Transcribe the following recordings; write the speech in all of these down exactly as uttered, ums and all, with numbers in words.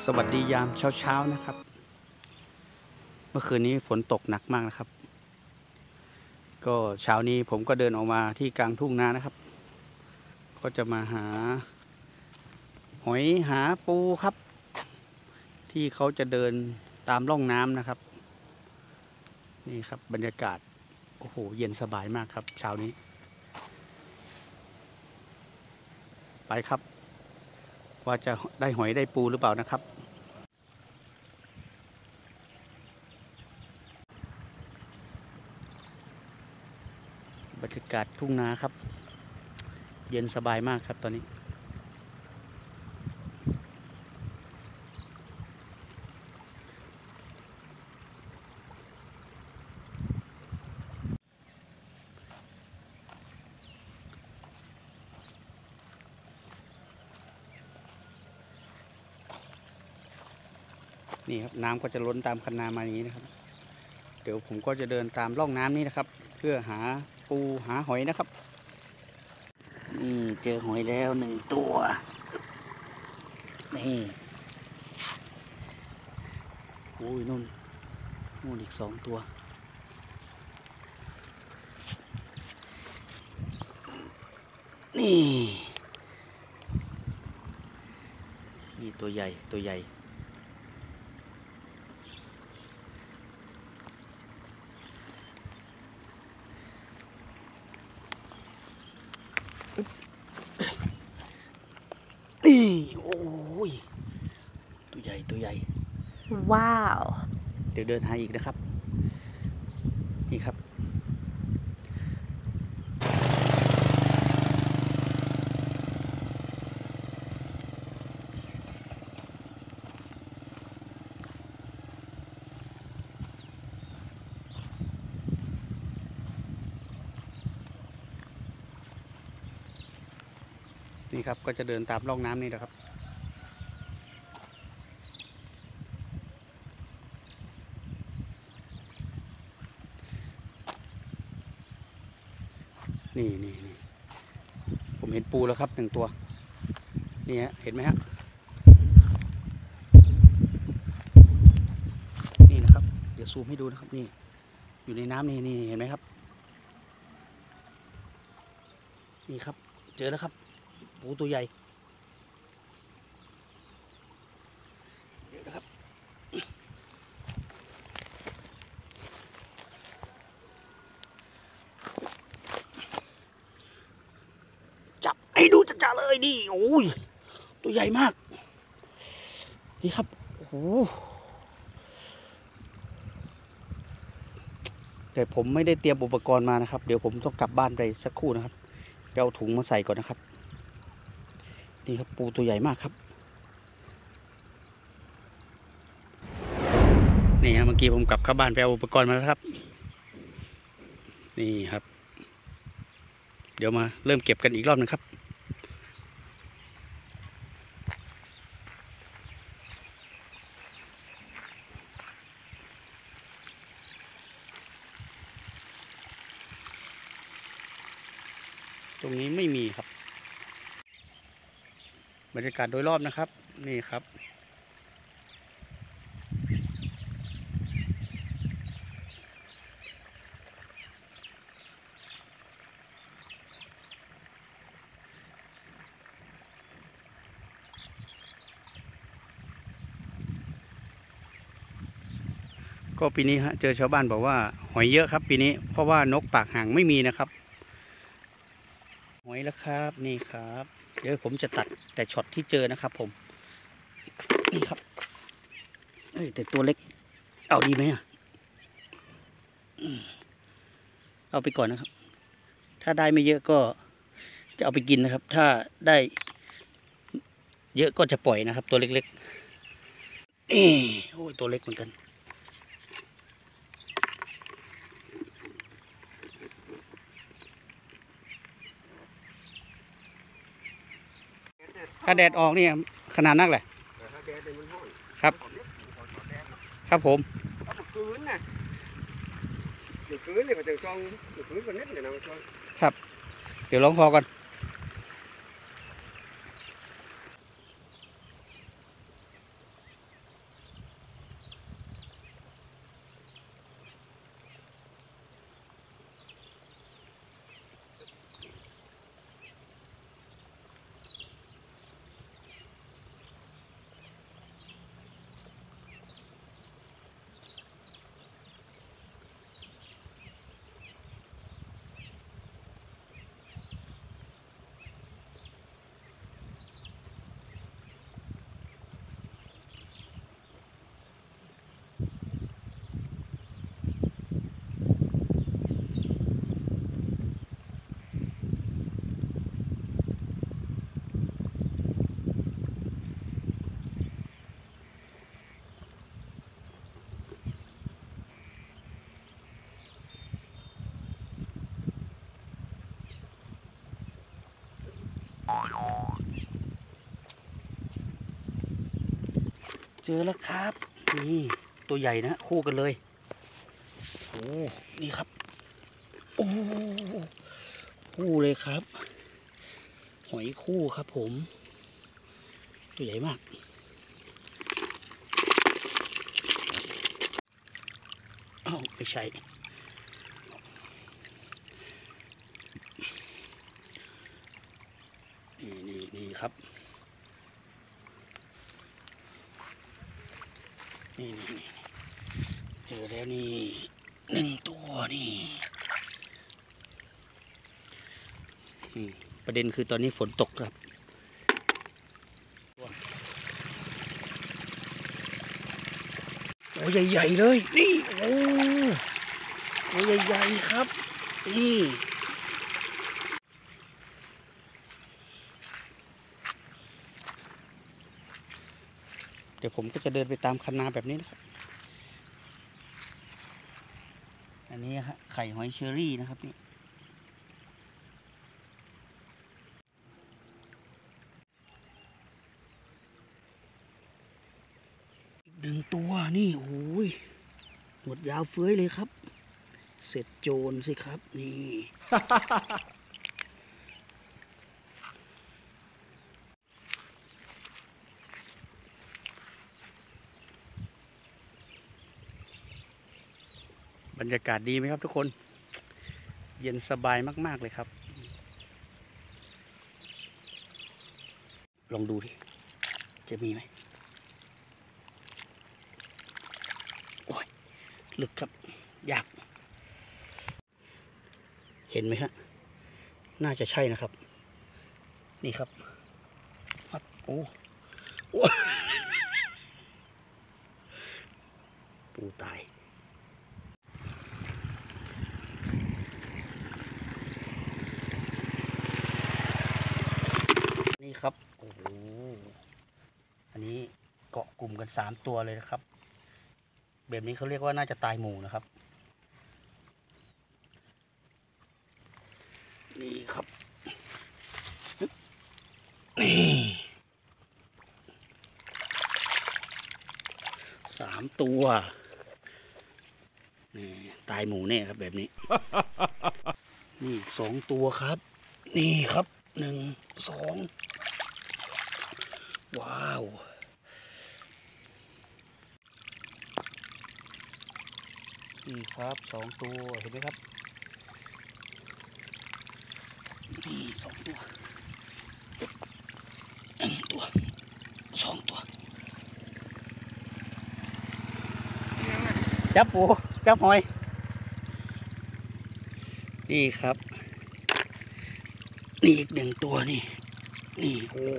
วัสดียามเช้าๆนะครับเมื่อคืนนี้ฝนตกหนักมากนะครับก็เช้านี้ผมก็เดินออกมาที่กลางทุ่งนานะครับก็จะมาหาหอยหาปูครับที่เขาจะเดินตามร่องน้ำนะครับนี่ครับบรรยากาศโอ้โหเย็นสบายมากครับเช้านี้ไปครับว่าจะได้หอยได้ปูหรือเปล่านะครับบรรยากาศทุ่งนาครับเย็นสบายมากครับตอนนี้นี่ครับน้ำก็จะล้นตามคันนามาอย่างนี้นะครับเดี๋ยวผมก็จะเดินตามร่องน้ำนี้นะครับเพื่อหาปูหาหอยนะครับนี่เจอหอยแล้วหนึ่งตัวนี่โอ้ยนู่นนู่นอีกสองตัวนี่นี่ตัวใหญ่ตัวใหญ่นี่โอ้ยตัวใหญ่ตัวใหญ่ว้าวเดี๋ยวเดินหาอีกนะครับนี่ครับนี่ครับก็จะเดินตามร่องน้ำนี่แหละครับนี่นี่นี่ผมเห็นปูแล้วครับหนึ่งตัวนี่ฮะเห็นไหมฮะนี่นะครับเดี๋ยวซูมให้ดูนะครับนี่อยู่ในน้ำนี่นี่เห็นไหมครับนี่ครับเจอแล้วครับปูตัวใหญ่เดี๋ยวนะครับจับให้ดูจัดๆเลยดิโอ้ยตัวใหญ่มากนี่ครับโอ้โหแต่ผมไม่ได้เตรียมอุปกรณ์มานะครับเดี๋ยวผมต้องกลับบ้านไปสักครู่นะครับเอาถุงมาใส่ก่อนนะครับนี่ครับปูตัวใหญ่มากครับนี่ฮะเมื่อกี้ผมกลับเข้าบ้านไปเอาอุปกรณ์มาแล้วครับนี่ครับเดี๋ยวมาเริ่มเก็บกันอีกรอบนึงครับตรงนี้ไม่มีครับบรรยากาศโดยรอบนะครับนี่ครับก็ปีนี้ฮะเจอชาวบ้านบอกว่าหอยเยอะครับปีนี้เพราะว่านกปากห่างไม่มีนะครับหอยแล้วครับนี่ครับเดี๋ยวผมจะตัดแต่ช็อตที่เจอนะครับผมนี่ครับเอ้ยแต่ตัวเล็กเอาดีไหมอ่ะเอาไปก่อนนะครับถ้าได้ไม่เยอะก็จะเอาไปกินนะครับถ้าได้เยอะก็จะปล่อยนะครับตัวเล็กๆเอ้โอ้ยตัวเล็กเหมือนกันถ้าแดดออกนี่ขนาดนักเลยครับครับผมครับเดี๋ยวลองพอกันจอแล้วครับนี่ตัวใหญ่นะคู่กันเลยโอ้นี่ครับโอ้คู่เลยครับหอยคู่ครับผมตัวใหญ่มากอ้าวไม่ใช่นี่นี่นี่ครับนี่นี่นี่เจอแล้วนี่หนึ่งตัวนี่ประเด็นคือตอนนี้ฝนตกครับโอ้ใหญ่ๆเลยนี่โอ้โอ้ใหญ่ๆครับนี่เดี๋ยวผมก็จะเดินไปตามคันนาแบบนี้นะครับอันนี้ฮะไข่หอยเชอรี่นะครับนี่อีกหนึ่งตัวนี่โอ้ยหนวดยาวเฟ้ยเลยครับเสร็จโจรสิครับนี่ บรรยากาศดีไหมครับทุกคนเย็นสบายมากๆเลยครับลองดูดิจะมีไหมโอ้ยลึกครับยากเห็นไหมฮะน่าจะใช่นะครับนี่ครับครับโอ้โอ้ปูตายนี่ครับโอ้โหอันนี้เกาะกลุ่มกันสามตัวเลยนะครับแบบนี้เขาเรียกว่าน่าจะตายหมู่นะครับนี่ครับนี่สามตัวนี่ตายหมู่แน่ครับแบบนี้ นี่สองตัวครับนี่ครับหนึ่งสองว้าวนี่ครับสองตัวเห็นไหมครับนี่สองตัวหนึ่งตัวสองตัวจับปูจับหอยนี่ครับนี่อีกหนึ่งตัวนี่นี่โอ้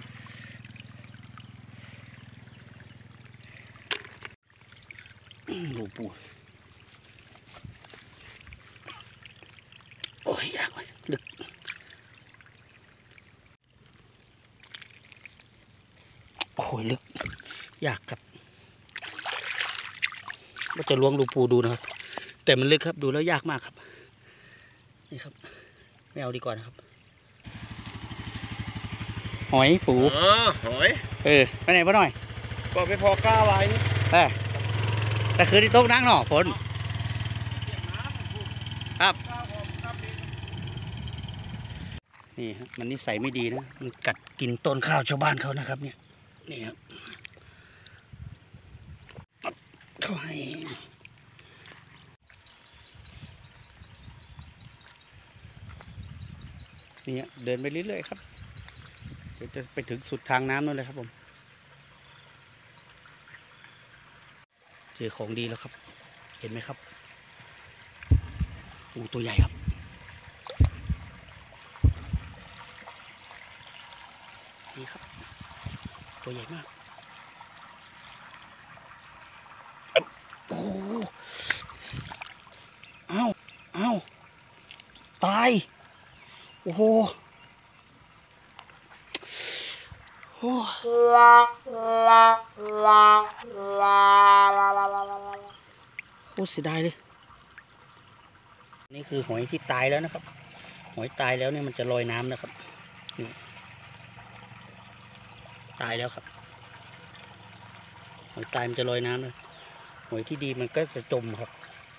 ดูปูโอ้ยยากเลยลึกโอ้ยลึกยากครับก็จะล้วงดูปูดูนะครับแต่มันลึกครับดูแล้วยากมากครับนี่ครับไม่เอาดีกว่านะครับหอยปูอ๋อหอยเออไปไหนพ่อหน่อยก็ไปพอกล้าไว้เออแต่คืนที่ตกนักหน่อฝนครับนี่ฮะมันนิสัยไม่ดีนะมันกัดกินต้นข้าวชาวบ้านเขานะครับเนี่ยนี่ครับเขาให้นี่เดินไปเรื่อยๆครับเดี๋ยวจะไปถึงสุดทางน้ำนั่นเลยครับผมเจอของดีแล้วครับเห็นไหมครับปูตัวใหญ่ครับนี่ครับตัวใหญ่มากโอ้เอ้าเอ้าตายโอ้โหโอ้โคตรเสียดายเลยนี่คือหอยที่ตายแล้วนะครับหอยตายแล้วเนี่ยมันจะลอยน้ำนะครับนี่ตายแล้วครับหอยตายมันจะลอยน้ำเลยหอยที่ดีมันก็จะจมครับ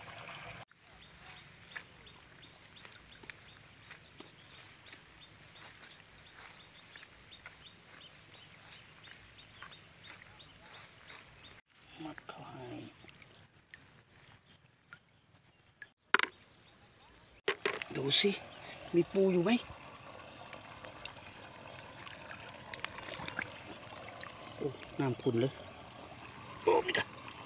มัดเข้าให้ดูสิมีปูอยู่ไหมโอ้น้ำขุ่นเลยโอ้ไม่ได้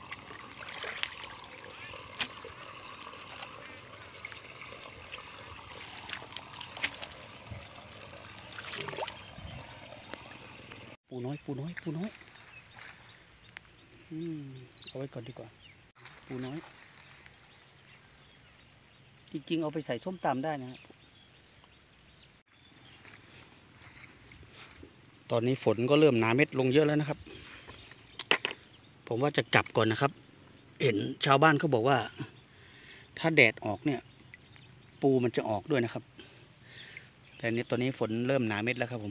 ปูน้อยปูน้อยปูน้อยอืมเอาไว้ก่อนดีกว่าปูน้อยจริงๆเอาไปใส่ส้มตำได้นะตอนนี้ฝนก็เริ่มหนาเม็ดลงเยอะแล้วนะครับผมว่าจะกลับก่อนนะครับเห็นชาวบ้านเขาบอกว่าถ้าแดดออกเนี่ยปูมันจะออกด้วยนะครับแต่นี้ตอนนี้ฝนเริ่มหนาเม็ดแล้วครับผม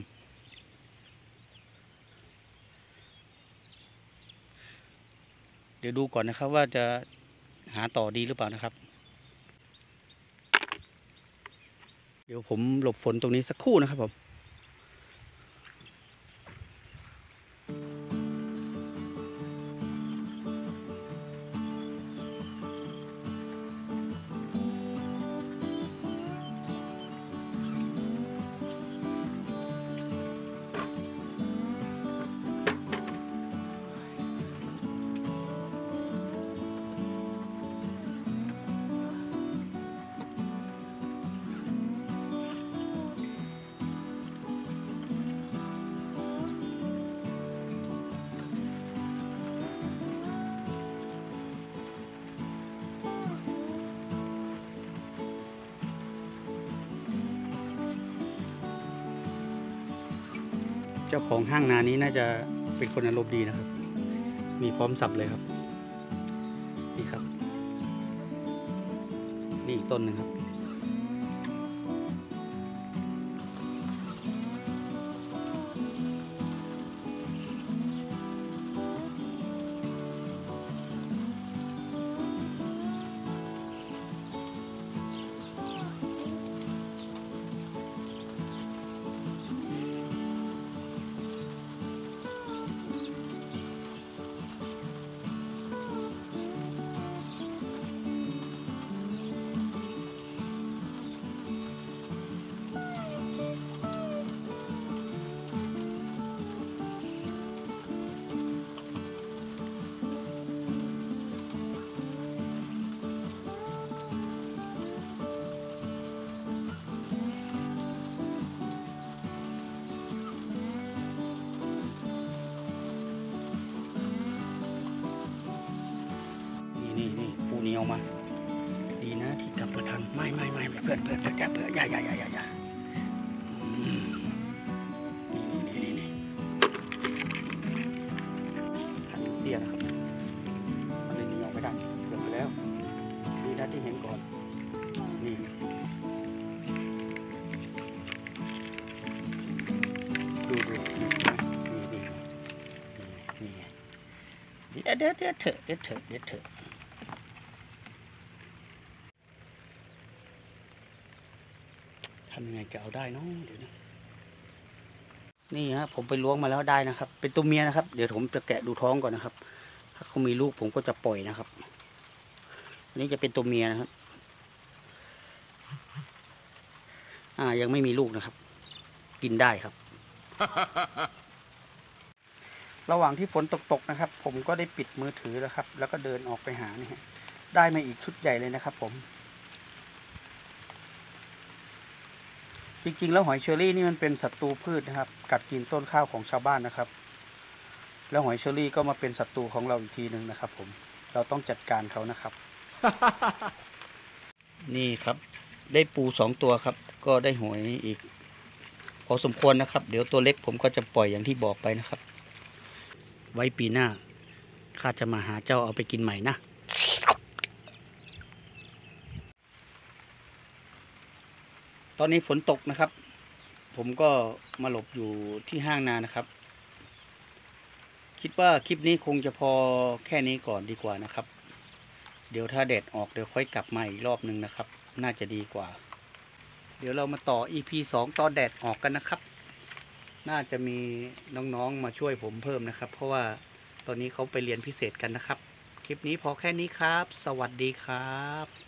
เดี๋ยวดูก่อนนะครับว่าจะหาต่อดีหรือเปล่านะครับเดี๋ยวผมหลบฝนตรงนี้สักครู่นะครับผมเจ้าของห้างนานี้น่าจะเป็นคนอารมณ์ดีนะครับมีพร้อมสับเลยครับนี่ครับนี่อีกต้นหนึ่งครับนี่ออกมาดีนะที่กลับมาทันไม่ไม่ไม่เพื่อนเพื่อนเพื่อนอย่าเพื่อนอย่าอย่าอย่าอย่าอย่านี่นี่นี่ทันเตี้ยนะครับมันเลยหนีออกไม่ได้เกือบไปแล้วดีนะที่เห็นก่อนนี่ดูดูนี่นี่นี่นี่เด็ดเด็ดเถอะเด็ดเถอะเด็ดเถอะทำยังไงจะเอาได้เนาะเดี๋ยวนะนี่ฮะผมไปล้วงมาแล้วได้นะครับเป็นตัวเมียนะครับเดี๋ยวผมจะแกะดูท้องก่อนนะครับถ้าเขามีลูกผมก็จะปล่อยนะครับอันนี้จะเป็นตัวเมียนะครับอ่ายังไม่มีลูกนะครับกินได้ครับ ระหว่างที่ฝนตกๆนะครับผมก็ได้ปิดมือถือแล้วครับแล้วก็เดินออกไปหานี่ได้มาอีกชุดใหญ่เลยนะครับผมจริงๆแล้วหอยเชอรี่นี่มันเป็นศัตรูพืชนะครับกัดกินต้นข้าวของชาวบ้านนะครับแล้วหอยเชอรี่ก็มาเป็นศัตรูของเราอีกทีหนึ่งนะครับผมเราต้องจัดการเขานะครับ นี่ครับได้ปูสองตัวครับก็ได้หอยอีกพอสมควรนะครับเดี๋ยวตัวเล็กผมก็จะปล่อยอย่างที่บอกไปนะครับไว้ปีหน้าข้าจะมาหาเจ้าเอาไปกินใหม่นะตอนนี้ฝนตกนะครับผมก็มาหลบอยู่ที่ห้างนานะครับคิดว่าคลิปนี้คงจะพอแค่นี้ก่อนดีกว่านะครับ เดี๋ยวถ้าแดดออกเดี๋ยวค่อยกลับมาอีกรอบนึงนะครับ น่าจะดีกว่า เดี๋ยวเรามาต่อ อี พี สองตอนแดดออกกันนะครับ น่าจะมีน้องๆมาช่วยผมเพิ่มนะครับ เพราะว่าตอนนี้เขาไปเรียนพิเศษกันนะครับ คลิปนี้พอแค่นี้ครับ สวัสดีครับ